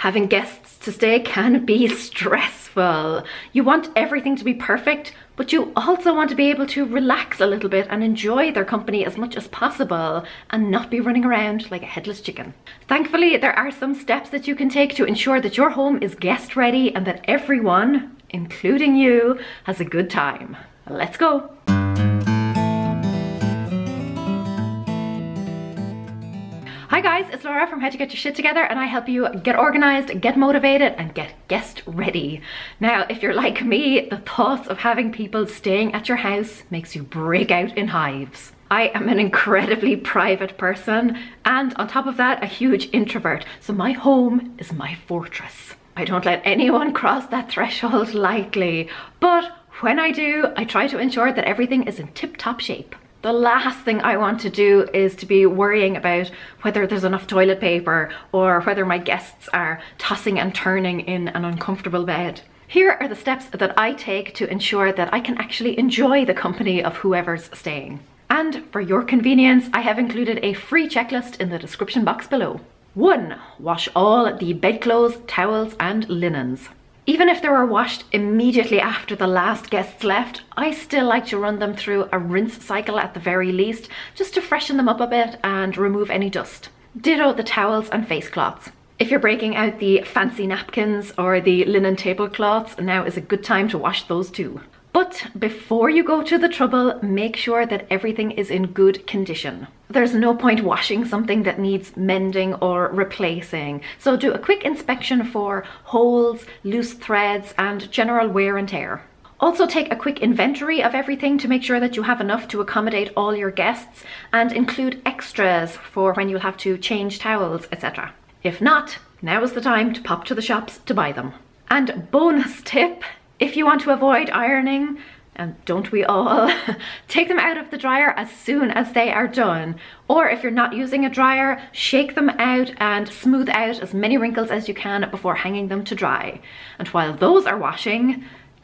Having guests to stay can be stressful. You want everything to be perfect, but you also want to be able to relax a little bit and enjoy their company as much as possible and not be running around like a headless chicken. Thankfully, there are some steps that you can take to ensure that your home is guest ready and that everyone, including you, has a good time. Let's go. Hi guys, it's Laura from How to Get Your Shit Together, and I help you get organized, get motivated, and get guest ready. Now, if you're like me, the thoughts of having people staying at your house makes you break out in hives. I am an incredibly private person, and on top of that, a huge introvert, so my home is my fortress. I don't let anyone cross that threshold lightly, but when I do, I try to ensure that everything is in tip-top shape. The last thing I want to do is to be worrying about whether there's enough toilet paper or whether my guests are tossing and turning in an uncomfortable bed. Here are the steps that I take to ensure that I can actually enjoy the company of whoever's staying. And for your convenience, I have included a free checklist in the description box below. 1. Wash all the bedclothes, towels and linens. Even if they were washed immediately after the last guests left, I still like to run them through a rinse cycle at the very least, just to freshen them up a bit and remove any dust. Ditto the towels and face cloths. If you're breaking out the fancy napkins or the linen tablecloths, now is a good time to wash those too. But before you go to the trouble, make sure that everything is in good condition. There's no point washing something that needs mending or replacing, so do a quick inspection for holes, loose threads, and general wear and tear. Also take a quick inventory of everything to make sure that you have enough to accommodate all your guests, and include extras for when you'll have to change towels, etc. If not, now is the time to pop to the shops to buy them. And bonus tip, if you want to avoid ironing, and don't we all, take them out of the dryer as soon as they are done. Or if you're not using a dryer, shake them out and smooth out as many wrinkles as you can before hanging them to dry. And while those are washing,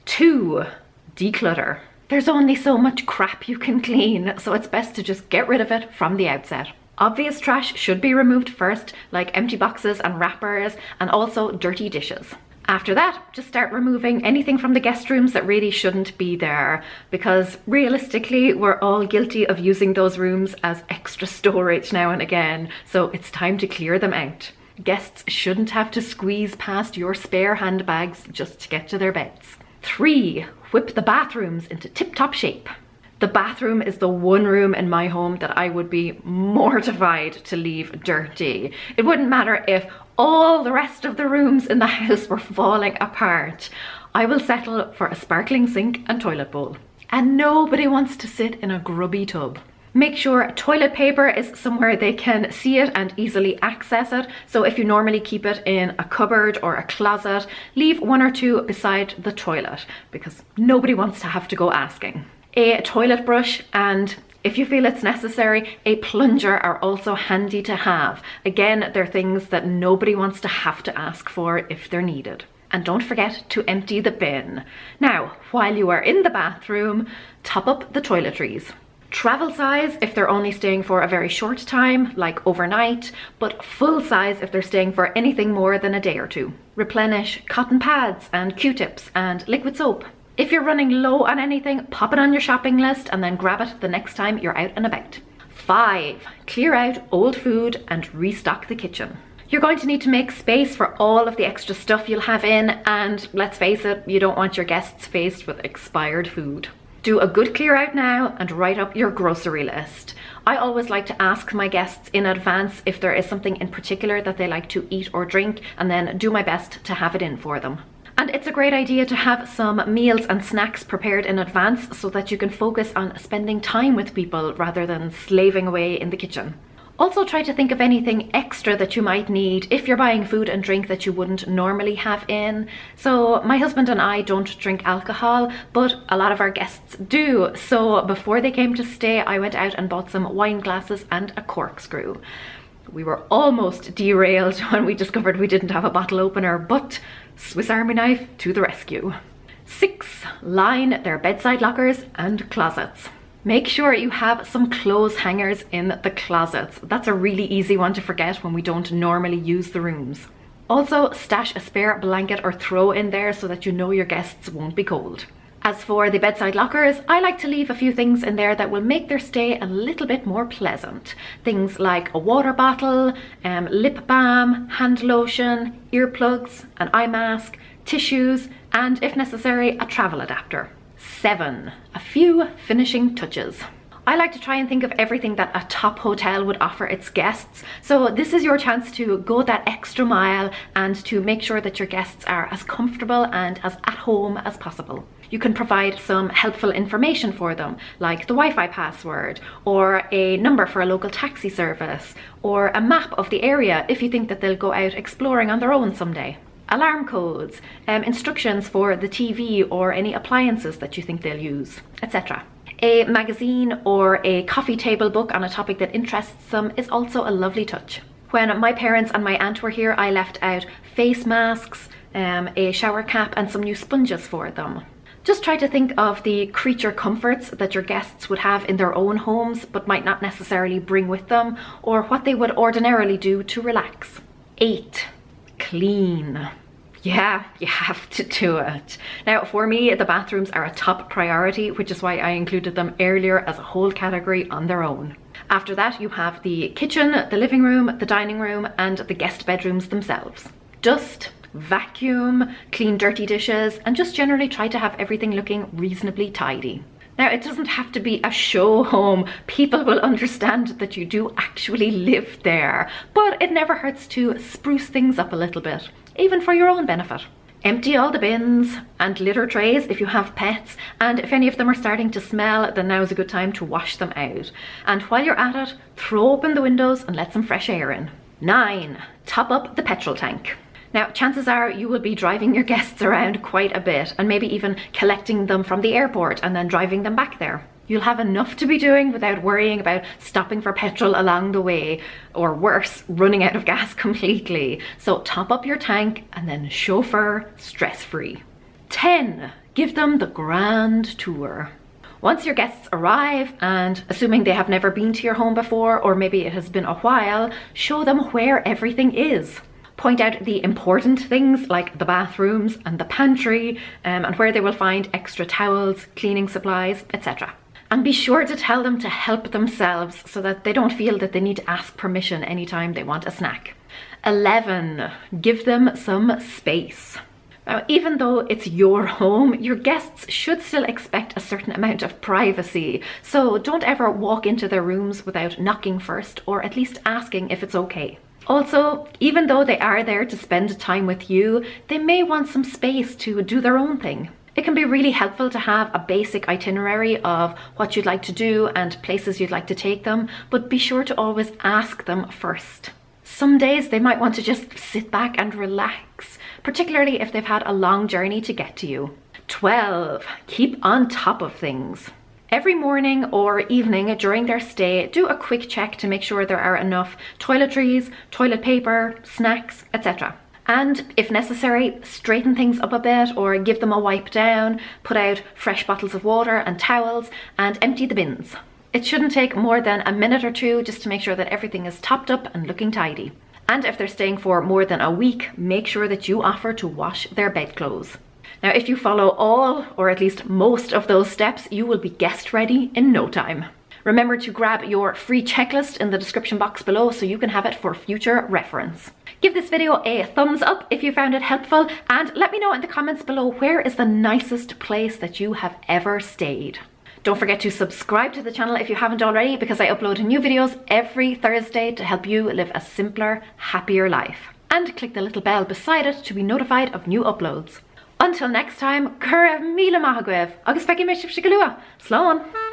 2. Declutter. There's only so much crap you can clean, so it's best to just get rid of it from the outset. Obvious trash should be removed first, like empty boxes and wrappers, and also dirty dishes. After that, just start removing anything from the guest rooms that really shouldn't be there, because realistically, we're all guilty of using those rooms as extra storage now and again, so it's time to clear them out. Guests shouldn't have to squeeze past your spare handbags just to get to their beds. 3. Whip the bathrooms into tip-top shape. The bathroom is the one room in my home that I would be mortified to leave dirty. It wouldn't matter if all the rest of the rooms in the house were falling apart. I will settle for a sparkling sink and toilet bowl. And nobody wants to sit in a grubby tub. Make sure toilet paper is somewhere they can see it and easily access it. So if you normally keep it in a cupboard or a closet, leave 1 or 2 beside the toilet, because nobody wants to have to go asking. A toilet brush and, if you feel it's necessary, a plunger are also handy to have. Again, they're things that nobody wants to have to ask for if they're needed. And don't forget to empty the bin. Now, while you are in the bathroom, top up the toiletries. Travel size if they're only staying for a very short time, like overnight, but full size if they're staying for anything more than a day or 2. Replenish cotton pads and Q-tips and liquid soap. If you're running low on anything, pop it on your shopping list and then grab it the next time you're out and about. 5. Clear out old food and restock the kitchen. You're going to need to make space for all of the extra stuff you'll have in, and let's face it, you don't want your guests faced with expired food. Do a good clear out now and write up your grocery list. I always like to ask my guests in advance if there is something in particular that they like to eat or drink, and then do my best to have it in for them. And it's a great idea to have some meals and snacks prepared in advance so that you can focus on spending time with people rather than slaving away in the kitchen. Also try to think of anything extra that you might need if you're buying food and drink that you wouldn't normally have in. So my husband and I don't drink alcohol, but a lot of our guests do. So before they came to stay, I went out and bought some wine glasses and a corkscrew. We were almost derailed when we discovered we didn't have a bottle opener, but Swiss Army knife to the rescue. 6. Line their bedside lockers and closets. Make sure you have some clothes hangers in the closets. That's a really easy one to forget when we don't normally use the rooms. Also, stash a spare blanket or throw in there so that you know your guests won't be cold. As for the bedside lockers, I like to leave a few things in there that will make their stay a little bit more pleasant. Things like a water bottle, lip balm, hand lotion, earplugs, an eye mask, tissues, and if necessary, a travel adapter. 7. A few finishing touches. I like to try and think of everything that a top hotel would offer its guests. So this is your chance to go that extra mile and to make sure that your guests are as comfortable and as at home as possible. You can provide some helpful information for them, like the Wi-Fi password, or a number for a local taxi service, or a map of the area if you think that they'll go out exploring on their own someday. Alarm codes, instructions for the TV or any appliances that you think they'll use, etc. A magazine or a coffee table book on a topic that interests them is also a lovely touch. When my parents and my aunt were here, I left out face masks, a shower cap and some new sponges for them. Just try to think of the creature comforts that your guests would have in their own homes but might not necessarily bring with them, or what they would ordinarily do to relax. 8. Clean. Yeah, you have to do it. Now, for me, the bathrooms are a top priority, which is why I included them earlier as a whole category on their own. After that, you have the kitchen, the living room, the dining room, and the guest bedrooms themselves. Dust, vacuum, clean dirty dishes, and just generally try to have everything looking reasonably tidy. Now, it doesn't have to be a show home. People will understand that you do actually live there, but it never hurts to spruce things up a little bit, even for your own benefit. Empty all the bins and litter trays if you have pets, and if any of them are starting to smell, then now is a good time to wash them out. And while you're at it, throw open the windows and let some fresh air in. 9. Top up the petrol tank. Now, chances are you will be driving your guests around quite a bit and maybe even collecting them from the airport and then driving them back there. You'll have enough to be doing without worrying about stopping for petrol along the way, or worse, running out of gas completely. So top up your tank and then chauffeur stress-free. 10. Give them the grand tour. Once your guests arrive, and assuming they have never been to your home before, or maybe it has been a while, show them where everything is. Point out the important things like the bathrooms and the pantry, and where they will find extra towels, cleaning supplies, etc. And be sure to tell them to help themselves so that they don't feel that they need to ask permission anytime they want a snack. 11. Give them some space. Now, even though it's your home, your guests should still expect a certain amount of privacy. So don't ever walk into their rooms without knocking first, or at least asking if it's okay. Also, even though they are there to spend time with you, they may want some space to do their own thing. It can be really helpful to have a basic itinerary of what you'd like to do and places you'd like to take them, but be sure to always ask them first. Some days they might want to just sit back and relax, particularly if they've had a long journey to get to you. 12. Keep on top of things. Every morning or evening during their stay, do a quick check to make sure there are enough toiletries, toilet paper, snacks, etc. And if necessary, straighten things up a bit or give them a wipe down, put out fresh bottles of water and towels, and empty the bins. It shouldn't take more than a minute or two just to make sure that everything is topped up and looking tidy. And if they're staying for more than a week, make sure that you offer to wash their bedclothes. Now, if you follow all, or at least most of those steps, you will be guest ready in no time. Remember to grab your free checklist in the description box below so you can have it for future reference. Give this video a thumbs up if you found it helpful, and let me know in the comments below, where is the nicest place that you have ever stayed? Don't forget to subscribe to the channel if you haven't already, because I upload new videos every Thursday to help you live a simpler, happier life. And click the little bell beside it to be notified of new uploads. Until next time, cur míle maith agaibh, agus feicim mé sibh go luath. Slán!